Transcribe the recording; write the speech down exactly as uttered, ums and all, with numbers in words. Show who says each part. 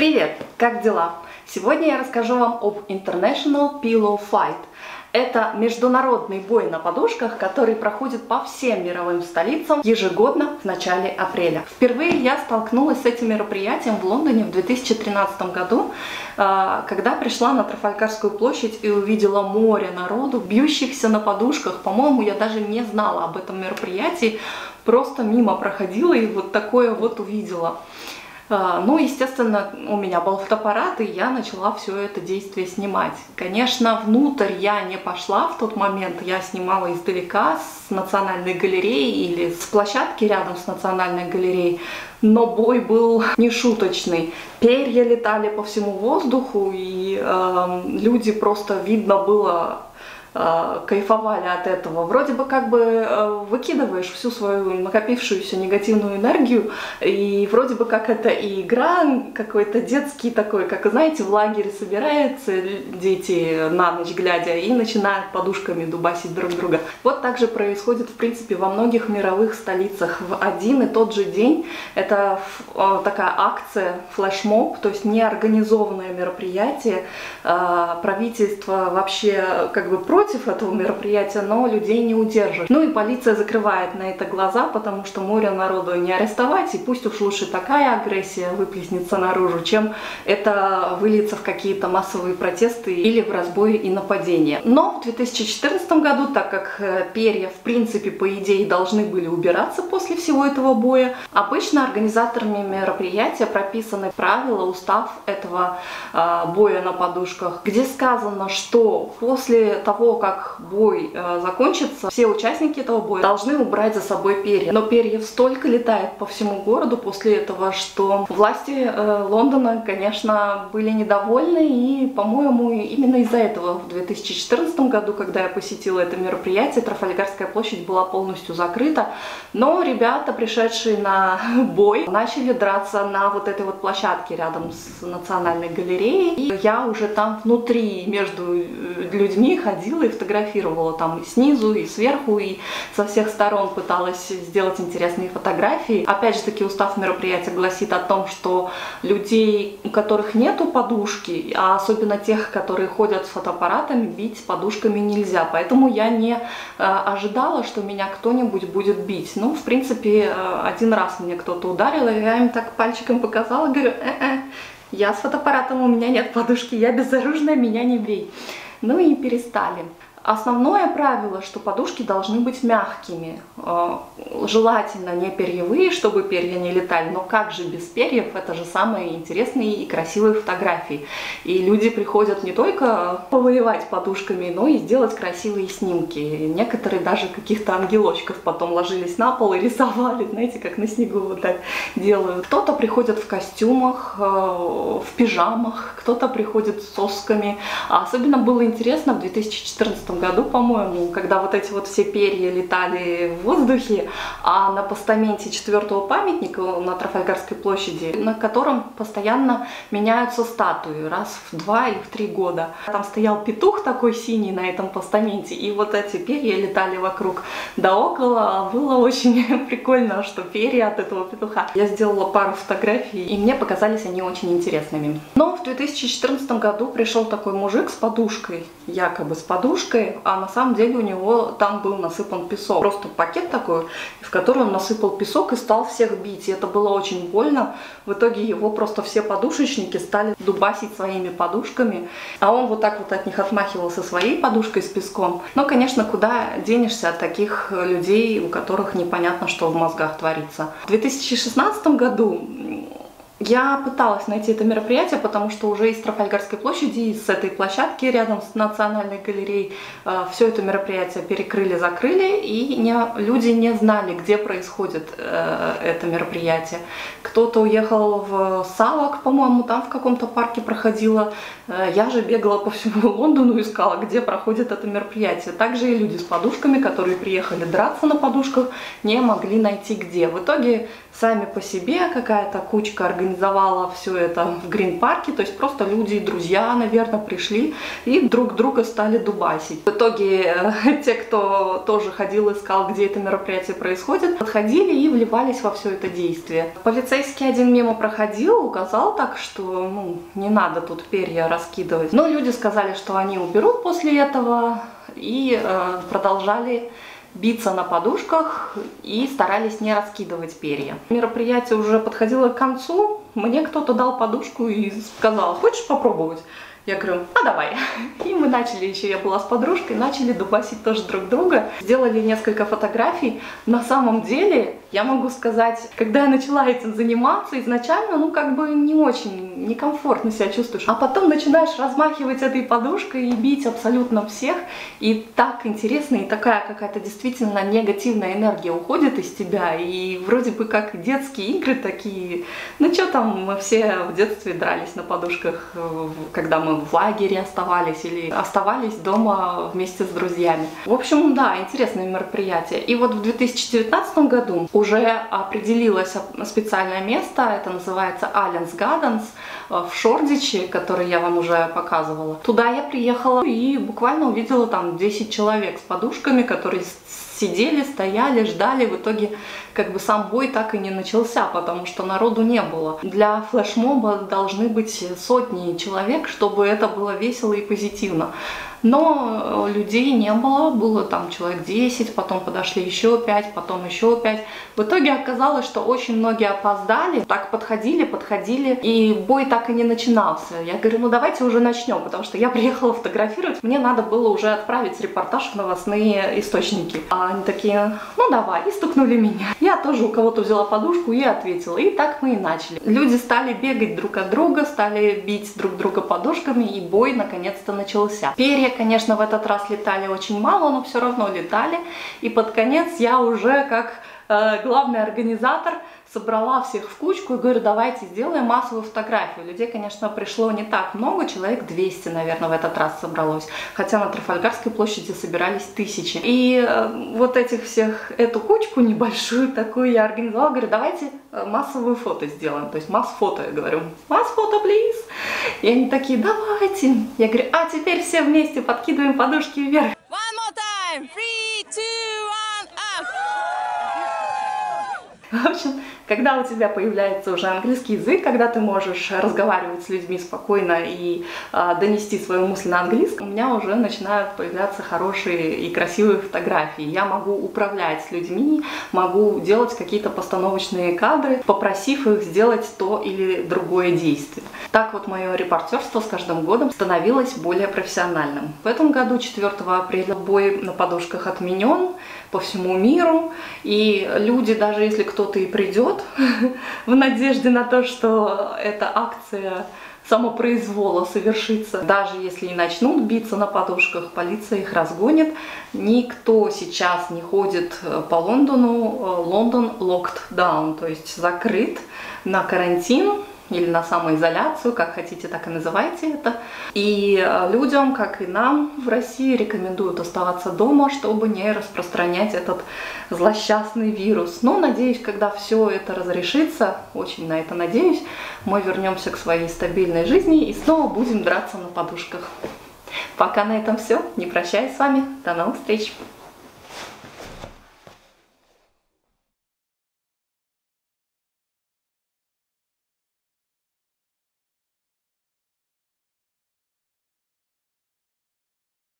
Speaker 1: Привет! Как дела? Сегодня я расскажу вам об International Pillow Fight. Это международный бой на подушках, который проходит по всем мировым столицам ежегодно в начале апреля. Впервые я столкнулась с этим мероприятием в Лондоне в две тысячи тринадцатом году, когда пришла на Трафальгарскую площадь и увидела море народу, бьющихся на подушках. По-моему, я даже не знала об этом мероприятии, просто мимо проходила и вот такое вот увидела. Ну, естественно, у меня был фотоаппарат, и я начала все это действие снимать. Конечно, внутрь я не пошла в тот момент, я снимала издалека с Национальной галереи или с площадки рядом с Национальной галереей, но бой был нешуточный. Перья летали по всему воздуху, и э, люди просто видно было... кайфовали от этого. Вроде бы как бы выкидываешь всю свою накопившуюся негативную энергию, и вроде бы как это и игра, какой-то детский такой, как, знаете, в лагере собираются дети на ночь глядя и начинают подушками дубасить друг друга. Вот так же происходит, в принципе, во многих мировых столицах. В один и тот же день это такая акция, флешмоб, то есть неорганизованное мероприятие. Правительство вообще как бы против против этого мероприятия, но людей не удержит. Ну и полиция закрывает на это глаза, потому что море народу не арестовать, и пусть уж лучше такая агрессия выплеснется наружу, чем это выльется в какие-то массовые протесты или в разбой и нападения. Но в две тысячи четырнадцатом году, так как перья в принципе по идее должны были убираться после всего этого боя, обычно организаторами мероприятия прописаны правила, устав этого э, боя на подушках, где сказано, что после того, как бой э, закончится, все участники этого боя должны убрать за собой перья. Но перьев столько летает по всему городу после этого, что власти э, Лондона, конечно, были недовольны, и, по-моему, именно из-за этого в две тысячи четырнадцатом году, когда я посетила это мероприятие, Трафальгарская площадь была полностью закрыта, но ребята, пришедшие на бой, начали драться на вот этой вот площадке рядом с Национальной галереей, и я уже там внутри между людьми ходила и фотографировала там и снизу, и сверху, и со всех сторон пыталась сделать интересные фотографии. Опять же таки, устав мероприятия гласит о том, что людей, у которых нету подушки, а особенно тех, которые ходят с фотоаппаратами, бить подушками нельзя. Поэтому я не э, ожидала, что меня кто-нибудь будет бить. Ну, в принципе, э, один раз мне кто-то ударил, и я им так пальчиком показала, говорю, э-э, я с фотоаппаратом, у меня нет подушки, я безоружная, меня не бей. Ну и перестали. Основное правило, что подушки должны быть мягкими, желательно не перьевые, чтобы перья не летали, но как же без перьев, это же самые интересные и красивые фотографии. И люди приходят не только повоевать подушками, но и сделать красивые снимки. Некоторые даже каких-то ангелочков потом ложились на пол и рисовали, знаете, как на снегу вот так делают. Кто-то приходит в костюмах, в пижамах, кто-то приходит с сосками. А особенно было интересно в две тысячи четырнадцатом году, по-моему, когда вот эти вот все перья летали в воздухе, а на постаменте четвертого памятника на Трафальгарской площади, на котором постоянно меняются статуи раз в два или в три года. Там стоял петух такой синий на этом постаменте, и вот эти перья летали вокруг да около. Было очень прикольно, что перья от этого петуха. Я сделала пару фотографий, и мне показались они очень интересными. Но в две тысячи четырнадцатом году пришел такой мужик с подушкой, якобы с подушкой, а на самом деле у него там был насыпан песок. Просто пакет такой, в который он насыпал песок и стал всех бить. И это было очень больно. В итоге его просто все подушечники стали дубасить своими подушками. А он вот так вот от них отмахивался своей подушкой с песком. Но, конечно, куда денешься от таких людей, у которых непонятно, что в мозгах творится. В две тысячи шестнадцатом году я пыталась найти это мероприятие, потому что уже из Трафальгарской площади, с этой площадки рядом с Национальной галереей, э, все это мероприятие перекрыли, закрыли, и не, люди не знали, где происходит э, это мероприятие. Кто-то уехал в Савок, по-моему, там в каком-то парке проходило. Э, я же бегала по всему Лондону, искала, где проходит это мероприятие. Также и люди с подушками, которые приехали драться на подушках, не могли найти где. В итоге сами по себе какая-то кучка организаций организовала все это в Грин-парке, то есть просто люди, друзья, наверное, пришли и друг друга стали дубасить. В итоге те, кто тоже ходил, искал, где это мероприятие происходит, подходили и вливались во все это действие. Полицейский один мимо проходил, указал так, что ну, не надо тут перья раскидывать. Но люди сказали, что они уберут после этого и э, продолжали биться на подушках и старались не раскидывать перья. Мероприятие уже подходило к концу, мне кто-то дал подушку и сказал: хочешь попробовать? Я говорю: а давай. И мы начали, еще я была с подружкой, начали дубасить тоже друг друга. Сделали несколько фотографий. На самом деле, я могу сказать, когда я начала этим заниматься, изначально, ну, как бы не очень некомфортно себя чувствуешь. А потом начинаешь размахивать этой подушкой и бить абсолютно всех. И так интересно, и такая какая-то действительно негативная энергия уходит из тебя. И вроде бы как детские игры такие. Ну, что там, мы все в детстве дрались на подушках, когда мы в лагере оставались или оставались дома вместе с друзьями. В общем, да, интересное мероприятие. И вот в две тысячи девятнадцатом году уже определилось специальное место, это называется Allen's Gardens в Шордиче, который я вам уже показывала. Туда я приехала и буквально увидела там десять человек с подушками, которые сидели, стояли, ждали. В итоге как бы сам бой так и не начался, потому что народу не было. Для флешмоба должны быть сотни человек, чтобы это было весело и позитивно. Но людей не было, было там человек десять, потом подошли еще пять, потом еще пять. В итоге оказалось, что очень многие опоздали, так подходили, подходили, и бой так и не начинался. Я говорю: ну давайте уже начнем, потому что я приехала фотографировать, мне надо было уже отправить репортаж в новостные источники. А они такие: ну давай, и стукнули меня. Я тоже у кого-то взяла подушку и ответила, и так мы и начали. Люди стали бегать друг от друга, стали бить друг друга подушками, и бой наконец-то начался. Перья, конечно, в этот раз летали очень мало, но все равно летали. И под конец я уже как э, главный организатор собрала всех в кучку и говорю: давайте сделаем массовую фотографию. Людей, конечно, пришло не так много, человек двести, наверное, в этот раз собралось. Хотя на Трафальгарской площади собирались тысячи. И э, вот этих всех, эту кучку небольшую такую я организовала. Говорю: давайте массовую фото сделаем. То есть масс-фото, я говорю: масс-фото, please. И они такие: давайте. Я говорю: а теперь все вместе подкидываем подушки вверх.
Speaker 2: One more time. Three, two, one, up.
Speaker 1: В общем, когда у тебя появляется уже английский язык, когда ты можешь разговаривать с людьми спокойно и э, донести свою мысль на английском, у меня уже начинают появляться хорошие и красивые фотографии. Я могу управлять с людьми, могу делать какие-то постановочные кадры, попросив их сделать то или другое действие. Так вот мое репортерство с каждым годом становилось более профессиональным. В этом году, четвёртого апреля, бой на подушках отменен по всему миру, и люди, даже если кто-то и придет в надежде на то, что эта акция самопроизвола совершится, даже если и начнут биться на подушках, полиция их разгонит. Никто сейчас не ходит по Лондону. Лондон locked down, то есть закрыт на карантин или на самоизоляцию, как хотите, так и называйте это. И людям, как и нам в России, рекомендуют оставаться дома, чтобы не распространять этот злосчастный вирус. Но надеюсь, когда все это разрешится, очень на это надеюсь, мы вернемся к своей стабильной жизни и снова будем драться на подушках. Пока на этом все. Не прощаюсь с вами. До новых встреч!